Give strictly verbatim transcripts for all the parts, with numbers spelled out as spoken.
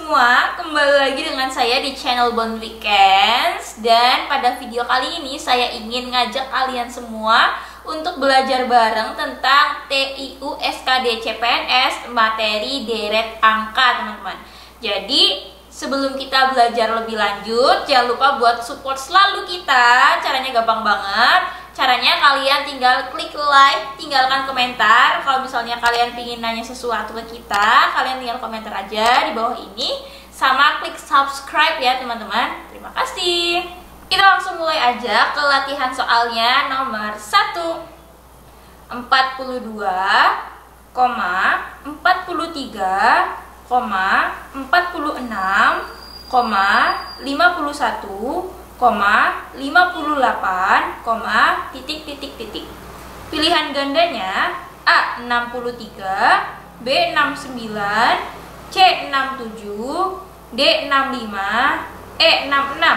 semua, kembali lagi dengan saya di channel Bond Weekends. Dan pada video kali ini saya ingin ngajak kalian semua untuk belajar bareng tentang T I U S K D C P N S materi deret angka, teman-teman. Jadi sebelum kita belajar lebih lanjut, jangan lupa buat support selalu kita. Caranya gampang banget. Caranya kalian tinggal klik like, tinggalkan komentar. Kalau misalnya kalian ingin nanya sesuatu ke kita, kalian tinggal komentar aja di bawah ini. Sama klik subscribe ya teman-teman. Terima kasih. Kita langsung mulai aja ke latihan soalnya nomor satu. empat puluh dua, empat puluh tiga, empat puluh enam, lima puluh satu, lima puluh delapan, titik titik titik. Pilihan gandanya A enam puluh tiga, B enam puluh sembilan, C enam puluh tujuh, D enam puluh lima, E enam puluh enam.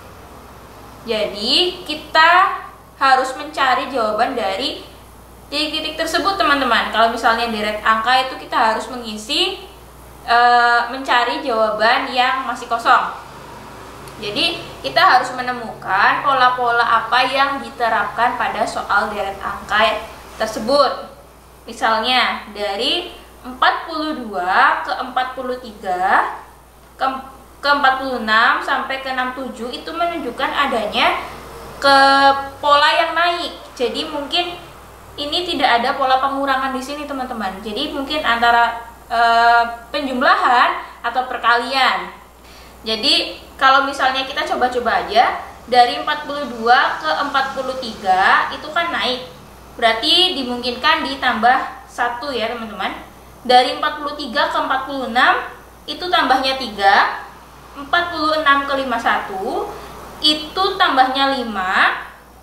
Jadi kita harus mencari jawaban dari titik-titik tersebut, teman-teman. Kalau misalnya deret angka itu kita harus mengisi e, mencari jawaban yang masih kosong. Jadi kita harus menemukan pola-pola apa yang diterapkan pada soal deret angka tersebut. Misalnya dari empat puluh dua ke empat puluh tiga ke, ke empat puluh enam sampai ke enam puluh tujuh itu menunjukkan adanya ke pola yang naik. Jadi mungkin ini tidak ada pola pengurangan di sini, teman-teman. Jadi mungkin antara e, penjumlahan atau perkalian. Jadi kalau misalnya kita coba-coba aja dari empat puluh dua ke empat puluh tiga itu kan naik. Berarti dimungkinkan ditambah satu ya, teman-teman. Dari empat puluh tiga ke empat puluh enam itu tambahnya tiga. empat puluh enam ke lima puluh satu itu tambahnya lima.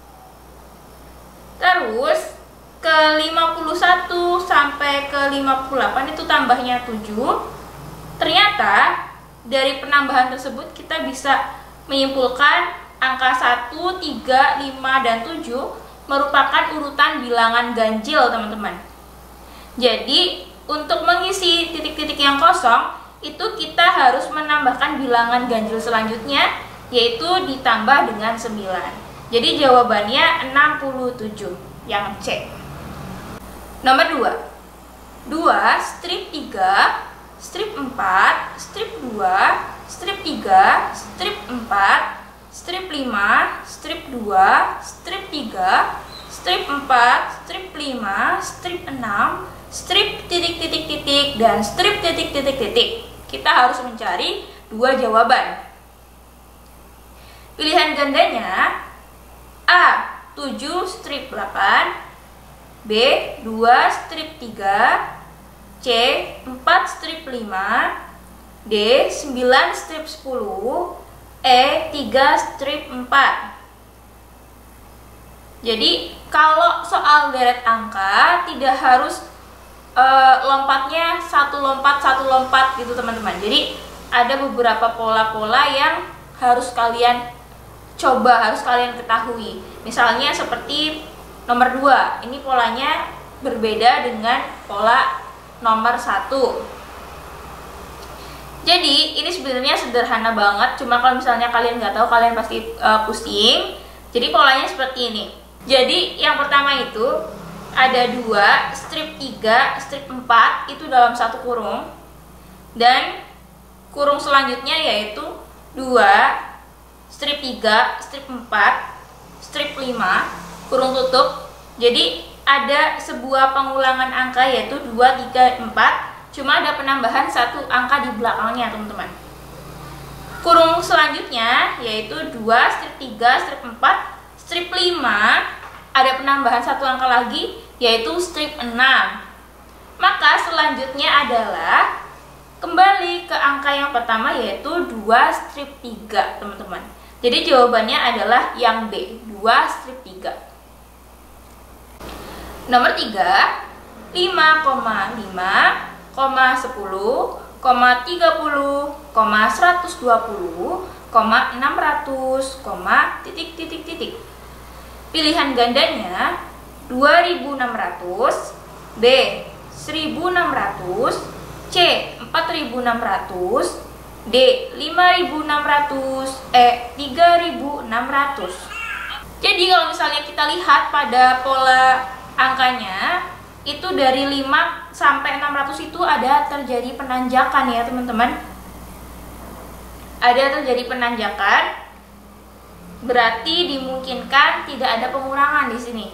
Terus ke lima puluh satu sampai ke lima puluh delapan itu tambahnya tujuh. Ternyata dari penambahan tersebut kita bisa menyimpulkan angka satu, tiga, lima, dan tujuh merupakan urutan bilangan ganjil, teman-teman. Jadi untuk mengisi titik-titik yang kosong itu kita harus menambahkan bilangan ganjil selanjutnya, yaitu ditambah dengan sembilan. Jadi jawabannya enam puluh tujuh yang C. Nomor dua. dua strip tiga, strip empat, strip dua, strip tiga, strip empat, strip lima, strip dua, strip tiga, strip empat, strip lima, strip enam, strip titik-titik-titik, dan strip titik-titik-titik. Kita harus mencari dua jawaban. Pilihan gandanya A tujuh strip delapan, B dua strip tiga, C empat strip lima, D sembilan strip sepuluh, E tiga strip empat. Jadi kalau soal deret angka tidak harus e, lompatnya satu lompat satu lompat gitu, teman-teman. Jadi ada beberapa pola-pola yang harus kalian coba, harus kalian ketahui. Misalnya seperti nomor dua, ini polanya berbeda dengan pola nomor satu. Jadi ini sebenarnya sederhana banget, cuma kalau misalnya kalian nggak tahu kalian pasti uh, pusing. Jadi polanya seperti ini. Jadi yang pertama itu ada dua, strip tiga, strip empat itu dalam satu kurung. Dan kurung selanjutnya yaitu dua, strip tiga, strip empat, strip lima, kurung tutup. Jadi ada sebuah pengulangan angka yaitu dua, tiga, empat. Cuma ada penambahan satu angka di belakangnya, teman-teman. Kurung selanjutnya yaitu dua, strip tiga, strip empat, strip lima. Ada penambahan satu angka lagi yaitu strip enam. Maka selanjutnya adalah kembali ke angka yang pertama yaitu dua strip tiga, teman-teman. Jadi jawabannya adalah yang B, dua strip tiga. Nomor tiga, lima, lima, sepuluh, tiga puluh, seratus dua puluh, enam ratus, titik titik titik. Pilihan gandanya dua ribu enam ratus, B seribu enam ratus, C empat ribu enam ratus, D. lima ribu enam ratus. E. tiga ribu enam ratus. Jadi kalau misalnya kita lihat pada pola angkanya, itu dari lima sampai enam ratus itu ada terjadi penanjakan ya teman-teman. Ada terjadi penanjakan, berarti dimungkinkan tidak ada pengurangan di sini.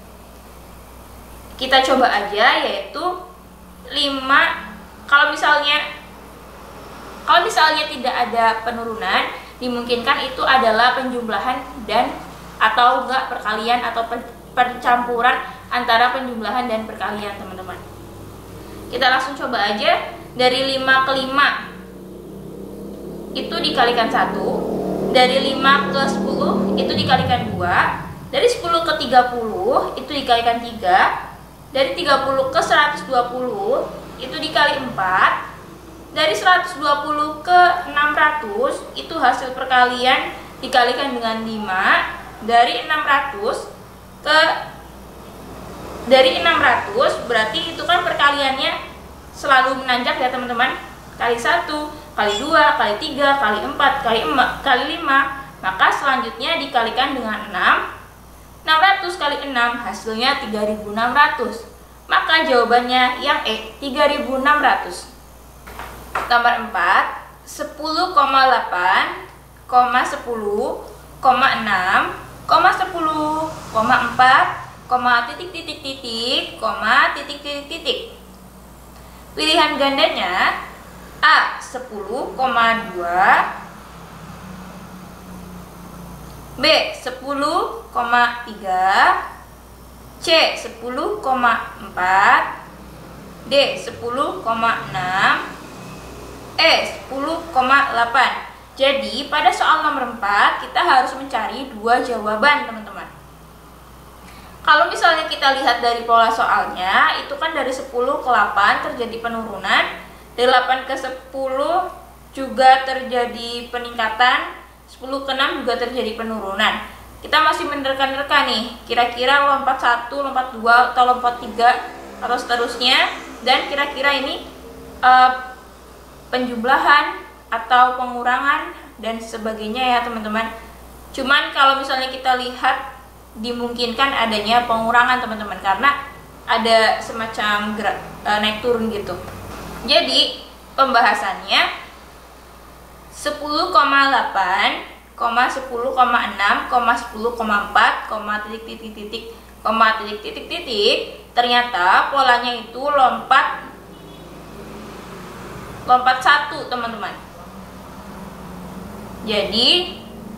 Kita coba aja, yaitu lima. Kalau misalnya kalau misalnya tidak ada penurunan, dimungkinkan itu adalah penjumlahan dan atau enggak perkalian atau percampuran antara penjumlahan dan perkalian teman-teman. Kita langsung coba aja. Dari lima ke lima itu dikalikan satu, dari lima ke sepuluh itu dikalikan dua, dari sepuluh ke tiga puluh itu dikalikan tiga, dari tiga puluh ke seratus dua puluh itu dikali empat, dari seratus dua puluh ke enam ratus itu hasil perkalian dikalikan dengan lima, dari enam ratus ke dari enam ratus berarti itu kan perkaliannya selalu menanjak ya teman-teman. Kali satu, kali dua, kali tiga, kali empat, kali kali lima, maka selanjutnya dikalikan dengan enam. enam ratus kali enam hasilnya tiga ribu enam ratus. Maka jawabannya yang E, tiga ribu enam ratus. Nomor empat, sepuluh koma delapan, sepuluh, enam, sepuluh, empat, titik titik titik, titik titik titik. Pilihan gandanya A. sepuluh koma dua, B. sepuluh koma tiga, C. sepuluh koma empat, D. sepuluh koma enam, E. sepuluh koma delapan. Jadi pada soal nomor empat kita harus mencari dua jawaban teman-teman. Kalau misalnya kita lihat dari pola soalnya, itu kan dari sepuluh ke delapan terjadi penurunan, dari delapan ke sepuluh juga terjadi peningkatan, sepuluh ke enam juga terjadi penurunan. Kita masih menerka-nerka nih, kira-kira lompat satu, lompat dua, atau lompat tiga, atau seterusnya. Dan kira-kira ini uh, penjumlahan atau pengurangan dan sebagainya ya teman-teman. Cuman kalau misalnya kita lihat, dimungkinkan adanya pengurangan teman-teman, karena ada semacam gerak, uh, naik turun gitu. Jadi pembahasannya sepuluh koma delapan, sepuluh koma enam, sepuluh koma empat, titik titik titik, titik titik titik, ternyata polanya itu lompat lompat satu teman-teman. Jadi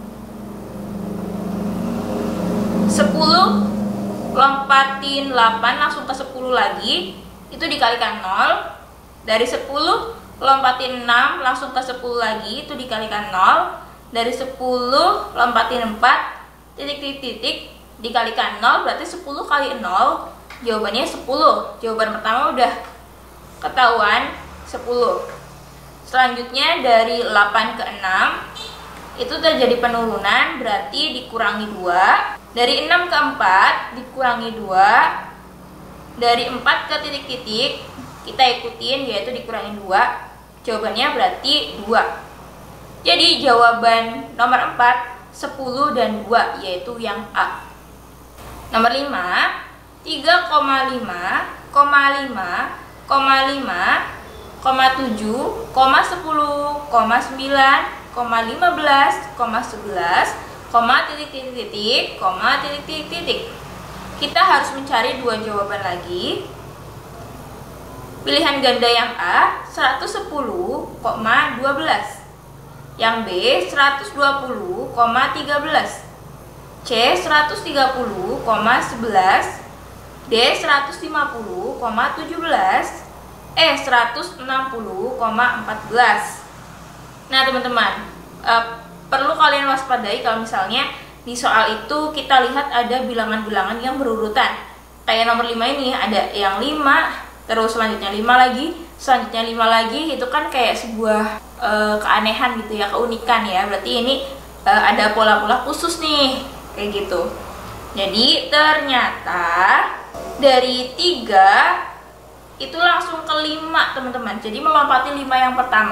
sepuluh lompatin delapan langsung ke sepuluh lagi, itu dikalikan nol. Dari sepuluh lompatin enam langsung ke sepuluh lagi, itu dikalikan nol. Dari sepuluh lompatin empat titik titik titik dikalikan nol, berarti sepuluh kali nol jawabannya sepuluh. Jawaban pertama udah ketahuan, sepuluh. Selanjutnya dari delapan ke enam itu terjadi penurunan, berarti dikurangi dua. Dari enam ke empat dikurangi dua. Dari empat ke titik-titik kita ikutin, yaitu dikurangi dua. Jawabannya berarti dua. Jadi jawaban nomor empat, sepuluh dan dua, yaitu yang A. Nomor lima, tiga koma lima, lima, lima, tujuh, sepuluh, sembilan, lima belas, sebelas, titik titik titik, titik titik titik. Kita harus mencari dua jawaban lagi. Pilihan ganda yang A seratus sepuluh koma dua belas, yang B seratus dua puluh koma tiga belas, C seratus tiga puluh koma sebelas, D seratus lima puluh koma tujuh belas, E seratus enam puluh koma empat belas. Nah teman-teman, uh, perlu kalian waspadai kalau misalnya di soal itu kita lihat ada bilangan-bilangan yang berurutan. Kayak nomor lima ini ada yang lima, terus selanjutnya lima lagi, selanjutnya lima lagi. Itu kan kayak sebuah uh, keanehan gitu ya, keunikan ya. Berarti ini uh, ada pola-pola khusus nih, kayak gitu. Jadi ternyata dari tiga itu langsung ke lima teman-teman. Jadi melompati lima yang pertama.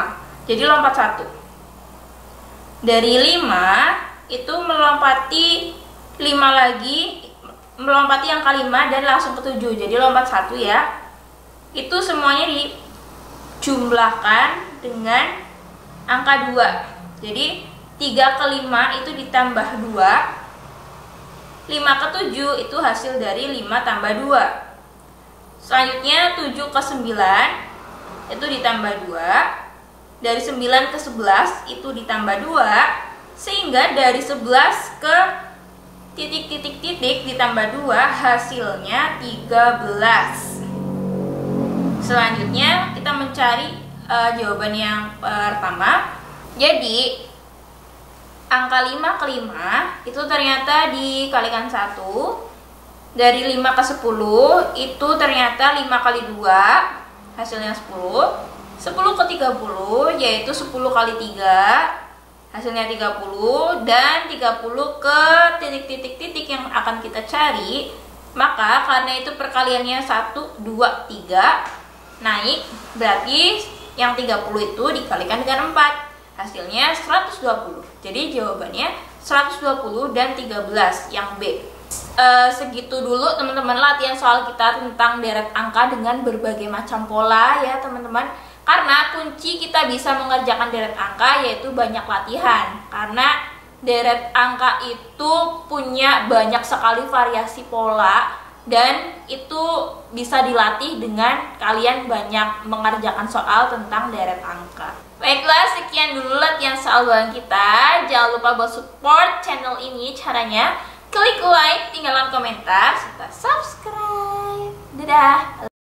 Jadi lompat satu. Dari lima itu melompati lima lagi, melompati angka lima dan langsung ke tujuh. Jadi lompat satu ya. Itu semuanya dijumlahkan dengan angka dua. Jadi tiga ke lima itu ditambah dua, lima ke tujuh itu hasil dari lima tambah dua. Selanjutnya tujuh ke sembilan itu ditambah dua, dari sembilan ke sebelas itu ditambah dua, sehingga dari sebelas ke titik-titik-titik ditambah dua hasilnya tiga belas. Selanjutnya kita mencari uh, jawaban yang pertama. Jadi angka lima ke lima itu ternyata dikalikan satu. Dari lima ke sepuluh itu ternyata lima kali dua, hasilnya sepuluh. Sepuluh ke tiga puluh yaitu sepuluh kali tiga, hasilnya tiga puluh. Dan tiga puluh ke titik-titik-titik yang akan kita cari, maka karena itu perkaliannya satu, dua, tiga naik, berarti yang tiga puluh itu dikalikan dengan empat, hasilnya seratus dua puluh. Jadi jawabannya seratus dua puluh dan tiga belas yang B. E, segitu dulu teman-teman latihan soal kita tentang deret angka dengan berbagai macam pola ya teman-teman. Karena kunci kita bisa mengerjakan deret angka yaitu banyak latihan. Karena deret angka itu punya banyak sekali variasi pola dan itu bisa dilatih dengan kalian banyak mengerjakan soal tentang deret angka. Baiklah, sekian dulu latihan soal bareng kita. Jangan lupa buat support channel ini. Caranya klik like, tinggalkan komentar, serta subscribe. Dadah.